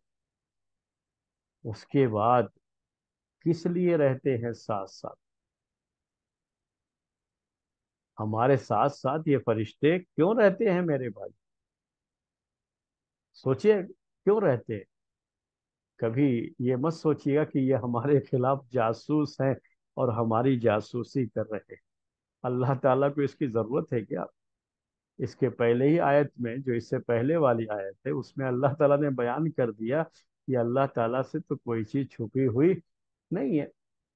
उसके बाद किस लिए रहते हैं साथ साथ? हमारे साथ साथ ये फरिश्ते क्यों रहते हैं मेरे भाई? सोचिए, क्यों रहते हैं? कभी ये मत सोचिएगा कि ये हमारे खिलाफ जासूस हैं और हमारी जासूसी कर रहे हैं। अल्लाह ताला को इसकी जरूरत है क्या? इसके पहले ही आयत में, जो इससे पहले वाली आयत है, उसमें अल्लाह ताला ने बयान कर दिया कि अल्लाह ताला से तो कोई चीज छुपी हुई नहीं है।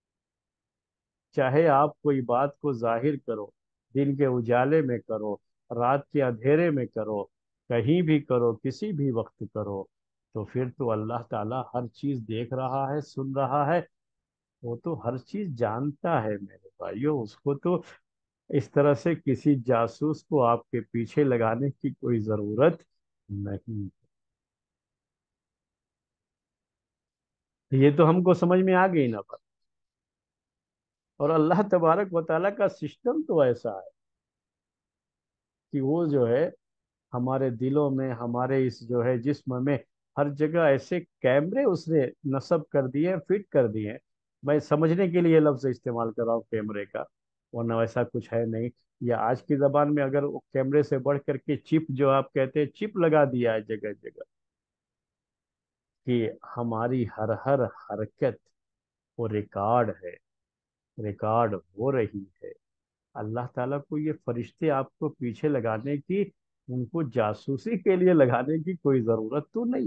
चाहे आप कोई बात को जाहिर करो, दिन के उजाले में करो, रात के अंधेरे में करो, कहीं भी करो, किसी भी वक्त करो, तो फिर तो अल्लाह ताला हर चीज देख रहा है, सुन रहा है। वो तो हर चीज जानता है मेरे भाइयों। उसको तो इस तरह से किसी जासूस को आपके पीछे लगाने की कोई जरूरत नहीं। ये तो हमको समझ में आ गई ना बात। और अल्लाह तबारक व तआला का सिस्टम तो ऐसा है कि वो जो है हमारे दिलों में, हमारे इस जो है जिस्म में, हर जगह ऐसे कैमरे उसने नस्ब कर दिए, फिट कर दिए मैं समझने के लिए लफ्ज़ इस्तेमाल कर रहा हूँ कैमरे का, वरना वैसा कुछ है नहीं। या आज की ज़बान में अगर वो कैमरे से बढ़ करके चिप, जो आप कहते हैं, चिप लगा दिया है जगह जगह, कि हमारी हर हर हरकत वो रिकॉर्ड है, रिकॉर्ड हो रही है। अल्लाह ताला को ये फरिश्ते आपको पीछे लगाने की, उनको जासूसी के लिए लगाने की कोई ज़रूरत तो नहीं।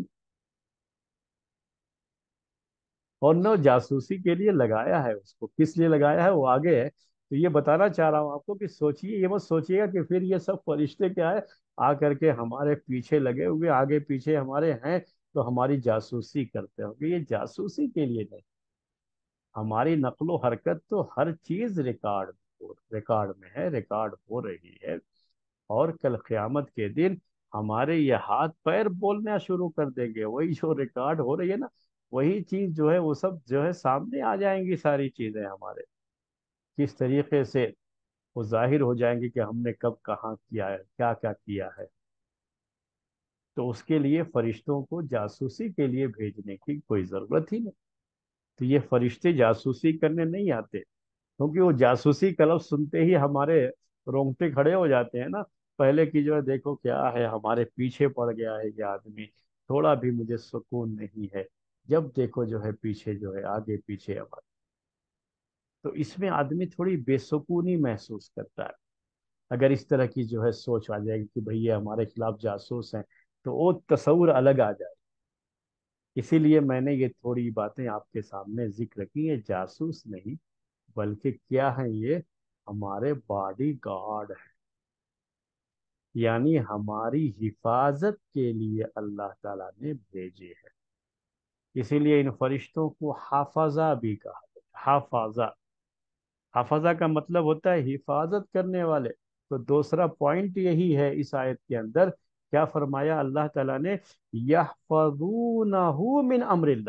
और न जासूसी के लिए लगाया है, उसको किस लिए लगाया है वो आगे है। तो ये बताना चाह रहा हूँ आपको कि सोचिए, ये मत सोचिएगा कि फिर ये सब फरिश्ते क्या है, आ करके हमारे पीछे लगे हुए, आगे पीछे हमारे हैं, तो हमारी जासूसी करते होंगे। ये जासूसी के लिए नहीं, हमारी नक्लो हरकत तो हर चीज रिकॉर्ड में है, रिकॉर्ड हो रही है। और कल क़यामत के दिन हमारे ये हाथ पैर बोलना शुरू कर देंगे, वही जो रिकॉर्ड हो रही है ना, वही चीज जो है वो सब जो है सामने आ जाएंगी, सारी चीजें हमारे किस तरीके से वो जाहिर हो जाएंगी कि हमने कब कहाँ किया है, क्या क्या किया है। तो उसके लिए फरिश्तों को जासूसी के लिए भेजने की कोई जरूरत ही नहीं। तो ये फरिश्ते जासूसी करने नहीं आते, क्योंकि वो जासूसी का लफ्ज सुनते ही हमारे रोंगटे खड़े हो जाते हैं ना। पहले की जो है, देखो क्या है, हमारे पीछे पड़ गया है ये आदमी, थोड़ा भी मुझे सुकून नहीं है, जब देखो जो है पीछे जो है, आगे पीछे हमारे। तो इसमें आदमी थोड़ी बेसुकूनी महसूस करता है। अगर इस तरह की जो है सोच आ जाएगी कि भई ये हमारे खिलाफ जासूस हैं, तो वो तस्वुर अलग आ जाए। इसीलिए मैंने ये थोड़ी बातें आपके सामने जिक्र की। ये जासूस नहीं, बल्कि क्या है, ये हमारे बॉडी गार्ड है, यानी हमारी हिफाजत के लिए अल्लाह ताला ने भेजे हैं। इसीलिए इन फरिश्तों को हाफजा भी कहा जाता है। हाफजा, हाफजा का मतलब होता है हिफाजत करने वाले। तो दूसरा पॉइंट यही है इस आयत के अंदर, क्या फरमाया अल्लाह ताला ने, यहफजूनहु मिन अम्रिल्लाह।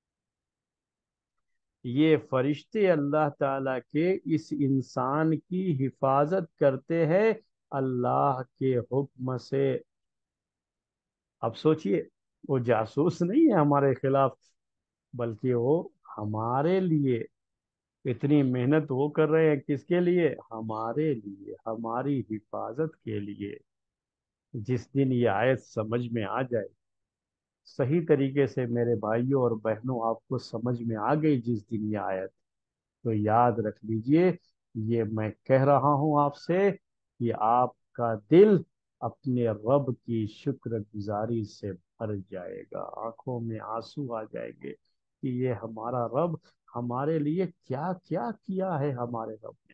ये फरिश्ते अल्लाह ताला के इस इंसान की हिफाजत करते हैं अल्लाह के हुक्म से। अब सोचिए, वो जासूस नहीं है हमारे खिलाफ, बल्कि वो हमारे लिए इतनी मेहनत वो कर रहे हैं, किसके लिए, हमारे लिए, हमारी हिफाजत के लिए। जिस दिन ये आयत समझ में आ जाए सही तरीके से, मेरे भाइयों और बहनों, आपको समझ में आ गई जिस दिन ये आयत, तो याद रख लीजिए, ये मैं कह रहा हूं आपसे कि आपका दिल अपने रब की शुक्रगुजारी से भर जाएगा, आंखों में आंसू आ जाएंगे कि ये हमारा रब हमारे लिए क्या क्या किया है, हमारे रब ने,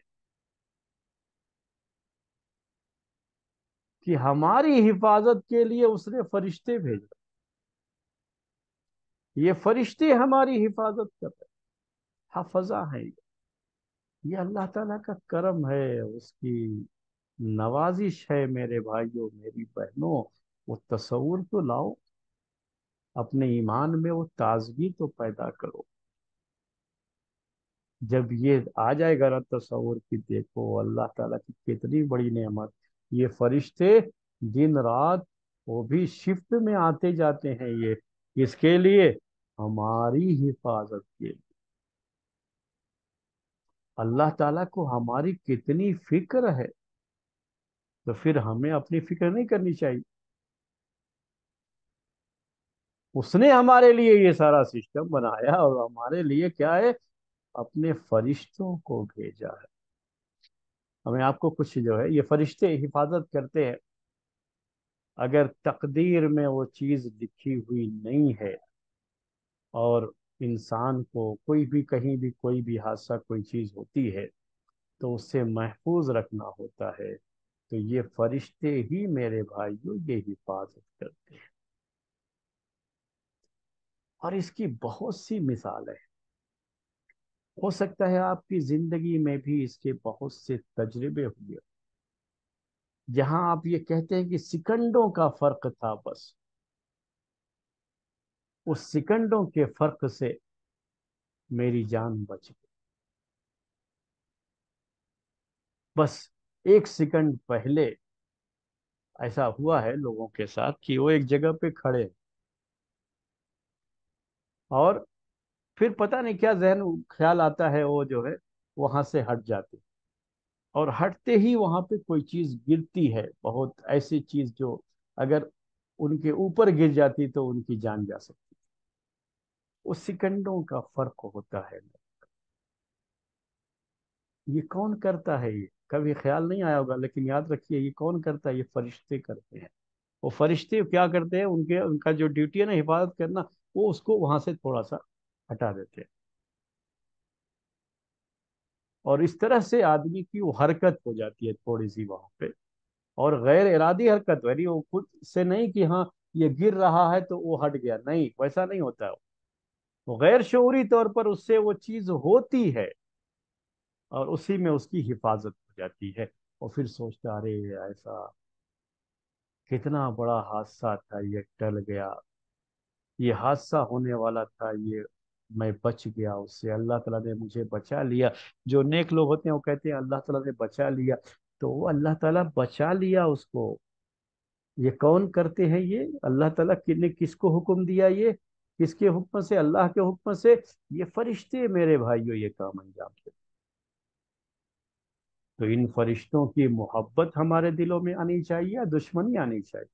कि हमारी हिफाजत के लिए उसने फरिश्ते भेजे। ये फरिश्ते हमारी हिफाजत कर रहे हैं, हाफजा है ये अल्लाह ताला का करम है, उसकी नवाजिश है। मेरे भाइयों, मेरी बहनों, वो तसव्वुर तो लाओ, अपने ईमान में वो ताजगी तो पैदा करो। जब ये आ जाएगा ना तसव्वुर की, देखो अल्लाह ताला की कितनी बड़ी नेमत। ये फरिश्ते दिन रात, वो भी शिफ्ट में आते जाते हैं, ये किसके लिए, हमारी हिफाजत के लिए। अल्लाह ताला को हमारी कितनी फिक्र है, तो फिर हमें अपनी फिक्र नहीं करनी चाहिए। उसने हमारे लिए ये सारा सिस्टम बनाया, और हमारे लिए क्या है, अपने फरिश्तों को भेजा है। हमें आपको कुछ जो है, ये फरिश्ते हिफाजत करते हैं। अगर तकदीर में वो चीज़ लिखी हुई नहीं है, और इंसान को कोई भी कहीं भी कोई भी हादसा, कोई चीज़ होती है, तो उससे महफूज रखना होता है, तो ये फरिश्ते ही मेरे भाइयों ये हिफाजत करते हैं। और इसकी बहुत सी मिसालें हैं। हो सकता है आपकी जिंदगी में भी इसके बहुत से तजर्बे हुए, जहां आप ये कहते हैं कि सिकंडों का फर्क था, बस उस सिकंडों के फर्क से मेरी जान बच गई। बस एक सेकंड पहले ऐसा हुआ है लोगों के साथ कि वो एक जगह पे खड़े हैं, और پھر پتہ نہیں کیا ذہن خیال آتا ہے، وہ جو ہے وہاں سے ہٹ جاتے، اور ہٹتے ہی وہاں پہ کوئی چیز گرتی ہے، بہت ایسی چیز جو اگر ان کے اوپر گر جاتی تو ان کی جان جا سکتی۔ وہ سیکنڈوں کا فرق ہوتا ہے۔ یہ کون کرتا ہے؟ یہ کبھی خیال نہیں آیا ہوگا، لیکن یاد رکھیے یہ کون کرتا ہے؟ یہ فرشتے کرتے ہیں۔ وہ فرشتے کیا کرتے ہیں؟ ان کا جو ڈیوٹی ہے نا حفاظت کرنا، وہ اس کو وہاں سے تھوڑا سا ہٹا دیتے ہیں، اور اس طرح سے آدمی کی وہ حرکت ہو جاتی ہے تھوڑی سی وہاں پہ، اور غیر ارادی حرکت، یعنی وہ خود سے نہیں کہ ہاں یہ گر رہا ہے تو وہ ہٹ گیا، نہیں ویسا نہیں ہوتا ہے۔ وہ غیر شعوری طور پر اس سے وہ چیز ہوتی ہے، اور اسی میں اس کی حفاظت ہو جاتی ہے۔ اور پھر سوچتا، ارے ایسا کتنا بڑا حادثہ تھا، یہ ٹل گیا، یہ حادثہ ہونے والا تھا، یہ میں بچ گیا اس سے، اللہ تعالیٰ نے مجھے بچا لیا۔ جو نیک لوگ ہوتے ہیں وہ کہتے ہیں اللہ تعالیٰ نے بچا لیا، تو وہ اللہ تعالیٰ بچا لیا اس کو۔ یہ کون کرتے ہیں؟ یہ اللہ تعالیٰ نے کس کو حکم دیا؟ یہ کس کے حکم سے؟ اللہ کے حکم سے۔ یہ فرشتے میرے بھائیوں یہ کام انجام دیتے۔ تو ان فرشتوں کی محبت ہمارے دلوں میں آنی چاہیے یا دشمنی آنی چاہیے؟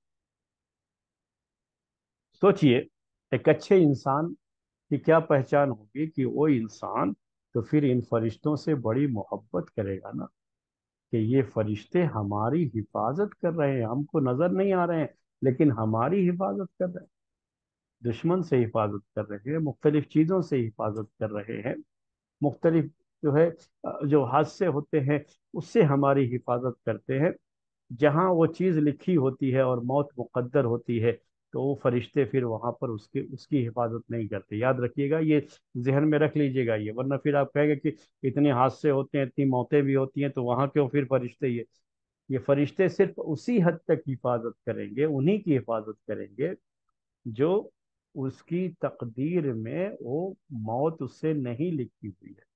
سوچئے، ایک اچھے انسان کی کیا پہچان ہوگی؟ کہ وہ انسان تو پھر ان فرشتوں سے بڑی محبت کرے گا نا، کہ یہ فرشتے ہماری حفاظت کر رہے ہیں، ہم کو نظر نہیں آ رہے ہیں لیکن ہماری حفاظت کر رہے ہیں، دشمن سے حفاظت کر رہے ہیں، مختلف چیزوں سے حفاظت کر رہے ہیں، مختلف جو ہے جو حادثے ہوتے ہیں اس سے ہماری حفاظت کرتے ہیں۔ جہاں وہ چیز لکھی ہوتی ہے اور موت مقدر ہوتی ہے تو وہ فرشتے پھر وہاں پر اس کی حفاظت نہیں کرتے۔ یاد رکھیے گا، یہ ذہن میں رکھ لیجئے گا یہ، ورنہ پھر آپ کہیں گے کہ اتنے حادثے ہوتے ہیں، اتنی موتیں بھی ہوتی ہیں، تو وہاں کیوں پھر فرشتے؟ یہ فرشتے صرف اسی حد تک حفاظت کریں گے، انہی کی حفاظت کریں گے جو اس کی تقدیر میں وہ موت اس سے نہیں لکھی ہوئی ہے۔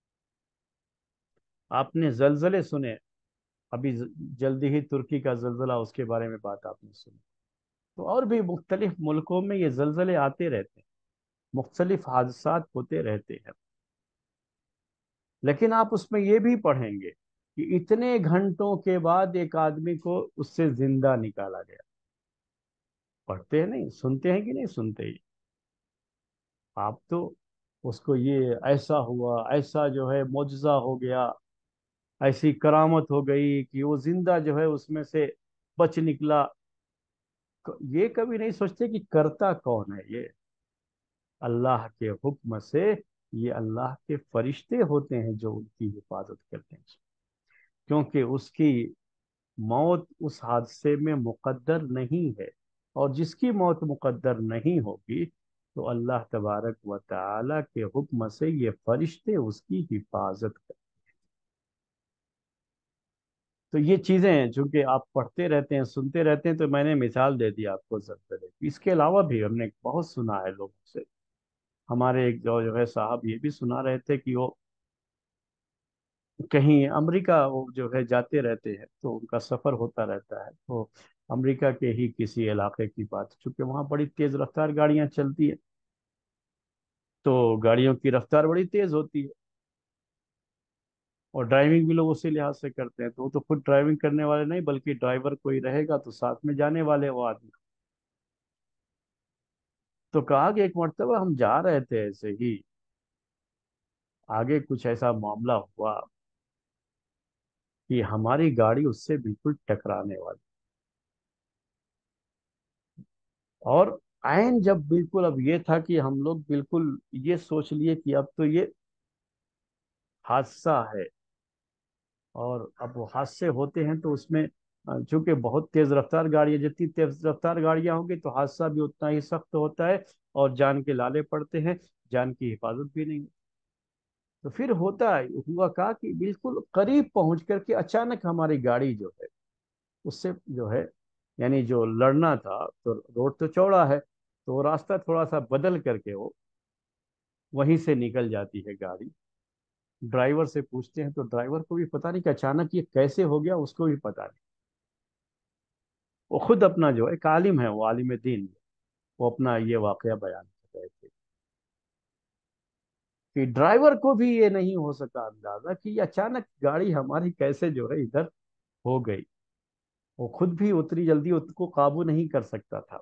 آپ نے زلزلے سنے؟ ابھی جلدی ہی ترکی کا زلزلہ، اس کے بارے میں بات آپ نے سنی؟ تو اور بھی مختلف ملکوں میں یہ زلزلے آتے رہتے ہیں، مختلف حادثات ہوتے رہتے ہیں، لیکن آپ اس میں یہ بھی پڑھیں گے کہ اتنے گھنٹوں کے بعد ایک آدمی کو اس سے زندہ نکالا گیا۔ پڑھتے ہیں نہیں؟ سنتے ہیں کہ نہیں سنتے ہی؟ آپ تو اس کو یہ ایسا ہوا، ایسا جو ہے معجزہ ہو گیا، ایسی کرامت ہو گئی کہ وہ زندہ جو ہے اس میں سے بچ نکلا۔ یہ کبھی نہیں سوچتے کہ کرتا کون ہے یہ؟ اللہ کے حکم سے یہ اللہ کے فرشتے ہوتے ہیں جو ان کی حفاظت کرتے ہیں، کیونکہ اس کی موت اس حادثے میں مقدر نہیں ہے، اور جس کی موت مقدر نہیں ہوگی تو اللہ تبارک و تعالی کے حکم سے یہ فرشتے اس کی حفاظت کرتے ہیں۔ تو یہ چیزیں چونکہ آپ پڑھتے رہتے ہیں، سنتے رہتے ہیں، تو میں نے مثال دے دی آپ کو زلزلے کی۔ اس کے علاوہ بھی ہم نے بہت سنا ہے لوگوں سے، ہمارے ایک جو ہے صاحب یہ بھی سنا رہے تھے کہ وہ کہیں امریکہ وہ جو ہے جاتے رہتے ہیں، تو ان کا سفر ہوتا رہتا ہے، تو امریکہ کے ہی کسی علاقے کی بات، چونکہ وہاں بڑی تیز رفتار گاڑیاں چلتی ہیں، تو گاڑیوں کی رفتار بڑی تیز ہوتی ہے، اور ڈرائیونگ بھی لوگ اسی لحاظ سے کرتے ہیں، تو وہ تو خود ڈرائیونگ کرنے والے نہیں بلکہ ڈرائیور کوئی رہے گا تو ساتھ میں جانے والے وہ آدمی۔ تو کہا کہ ایک مرتبہ ہم جا رہے تھے ایسے ہی، آگے کچھ ایسا معاملہ ہوا کہ ہماری گاڑی اس سے بالکل ٹکرانے والی، اور عین جب بالکل اب یہ تھا کہ ہم لوگ بالکل یہ سوچ لیے کہ اب تو یہ حادثہ ہے، اور اب وہ حادثے ہوتے ہیں تو اس میں چونکہ بہت تیز رفتار گاڑی ہے، جتنی تیز رفتار گاڑیاں ہوں گی تو حادثہ بھی اتنا ہی سخت ہوتا ہے، اور جان کے لالے پڑتے ہیں، جان کی حفاظت بھی نہیں۔ تو پھر ہوا کا کہ بالکل قریب پہنچ کر کے اچانک ہماری گاڑی جو ہے اس سے جو ہے، یعنی جو لڑنا تھا، تو روڈ تو چوڑا ہے تو وہ راستہ تھوڑا سا بدل کر کے وہ وہیں سے نکل جاتی ہے گاڑی۔ ڈرائیور سے پوچھتے ہیں تو ڈرائیور کو بھی پتہ نہیں کہ اچانک یہ کیسے ہو گیا، اس کو بھی پتہ نہیں۔ وہ خود اپنا جو ایک عالم ہے، وہ عالم دین، وہ اپنا یہ واقعہ بیان کر رہے تھے کہ ڈرائیور کو بھی یہ نہیں ہو سکا اندازہ کہ یہ اچانک گاڑی ہماری کیسے جو ہے ادھر ہو گئی. وہ خود بھی اتنی جلدی اس کو قابو نہیں کر سکتا تھا.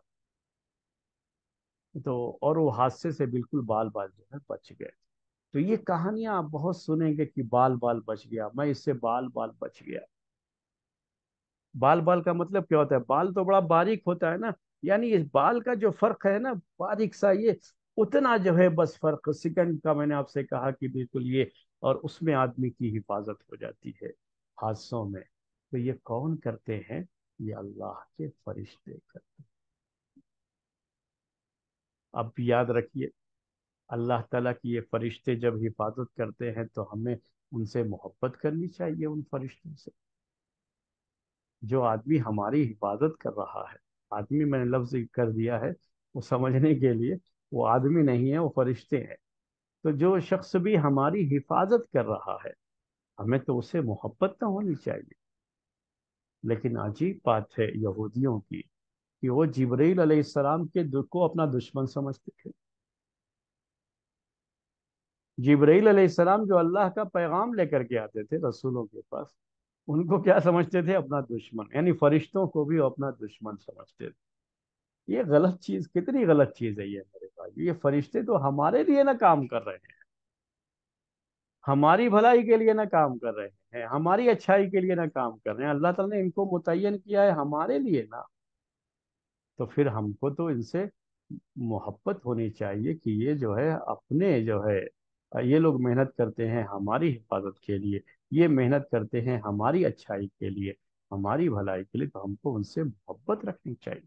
تو اور وہ حادثے سے بالکل بال بال جو ہے بچ گئے. تو یہ کہانیاں آپ بہت سنیں گے کہ بال بال بچ گیا، میں اس سے بال بال بچ گیا. بال بال کا مطلب کیا ہوتا ہے؟ بال تو بڑا باریک ہوتا ہے نا، یعنی اس بال کا جو فرق ہے نا باریک سا، یہ اتنا جو ہے بس فرق سیکنڈ کا میں نے آپ سے کہا کہ بالکل یہ، اور اس میں آدمی کی حفاظت ہو جاتی ہے حادثوں میں. تو یہ کون کرتے ہیں؟ یہ اللہ کے فرشتے کرتے ہیں. اب یاد رکھیے، اللہ تعالیٰ کی یہ فرشتے جب حفاظت کرتے ہیں تو ہمیں ان سے محبت کرنی چاہیے، ان فرشتوں سے. جو آدمی ہماری حفاظت کر رہا ہے، آدمی میں نے لفظ کر دیا ہے وہ سمجھنے کے لیے، وہ آدمی نہیں ہے، وہ فرشتے ہیں. تو جو شخص بھی ہماری حفاظت کر رہا ہے ہمیں تو اسے محبت نہ ہونی چاہیے. لیکن عجیب بات ہے یہودیوں کی کہ وہ جبرائیل علیہ السلام کے کو اپنا دشمن سمجھتے تھے. جبرائیل علیہ السلام جو اللہ کا پیغام لے کر کے آتے تھے رسولوں کے پاس، ان کو کیا سمجھتے تھے؟ اپنا دشمن. یعنی فرشتوں کو بھی وہ اپنا دشمن سمجھتے تھے. یہ غلط چیز، کتنی غلط چیز ہے یہ میرے بھائی. یہ فرشتے تو ہمارے لیے نہ کام کر رہے ہیں، ہماری بھلائی کے لیے نہ کام کر رہے ہیں، ہماری اچھائی کے لیے نہ کام کر رہے ہیں. اللہ تعالیٰ نے ان کو متعین کیا ہے ہمارے لیے نا. تو پھر ہم کو تو ان سے محبت ہونی چاہیے کہ یہ جو ہے اپنے جو ہے، یہ لوگ محنت کرتے ہیں ہماری حفاظت کے لیے، یہ محنت کرتے ہیں ہماری اچھائی کے لیے، ہماری بھلائی کے لیے، تو ہم کو ان سے محبت رکھنی چاہیے.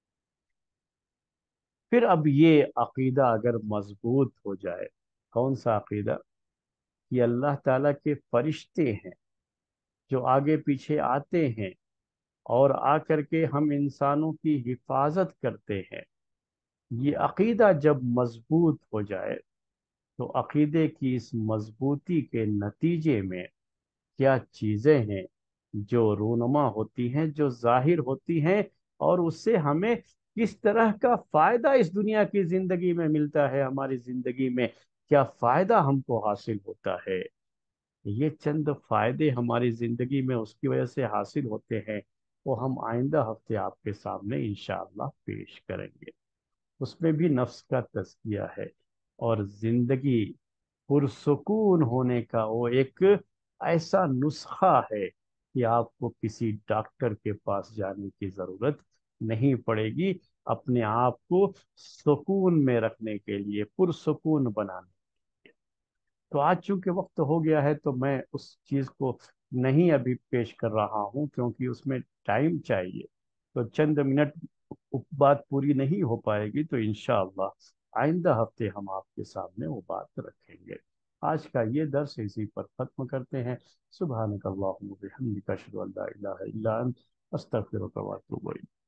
پھر اب یہ عقیدہ اگر مضبوط ہو جائے، کون سا عقیدہ؟ کہ اللہ تعالیٰ کے فرشتے ہیں جو آگے پیچھے آتے ہیں اور آ کر کے ہم انسانوں کی حفاظت کرتے ہیں. یہ عقیدہ جب مضبوط ہو جائے تو عقیدے کی اس مضبوطی کے نتیجے میں کیا چیزیں ہیں جو رونما ہوتی ہیں، جو ظاہر ہوتی ہیں، اور اس سے ہمیں کس طرح کا فائدہ اس دنیا کی زندگی میں ملتا ہے، ہماری زندگی میں کیا فائدہ ہم کو حاصل ہوتا ہے. یہ چند فائدے ہماری زندگی میں اس کی وجہ سے حاصل ہوتے ہیں، وہ ہم آئندہ ہفتے آپ کے سامنے انشاءاللہ پیش کریں گے. اس میں بھی نفس کا تزکیہ ہے اور زندگی پرسکون ہونے کا وہ ایک ایسا نسخہ ہے کہ آپ کو کسی ڈاکٹر کے پاس جانے کی ضرورت نہیں پڑے گی اپنے آپ کو سکون میں رکھنے کے لیے، پرسکون بنانے. تو آج چونکہ وقت ہو گیا ہے تو میں اس چیز کو نہیں ابھی پیش کر رہا ہوں کیونکہ اس میں ٹائم چاہیے. تو چند منٹ بات پوری نہیں ہو پائے گی، تو انشاءاللہ آئندہ ہفتے ہم آپ کے سامنے وہ بات رکھیں گے. آج کا یہ درس اسی پر ختم کرتے ہیں. سبحانک اللہم و بحمدک اشہد ان لا الہ الا انت استغفرک و اتوب الیک.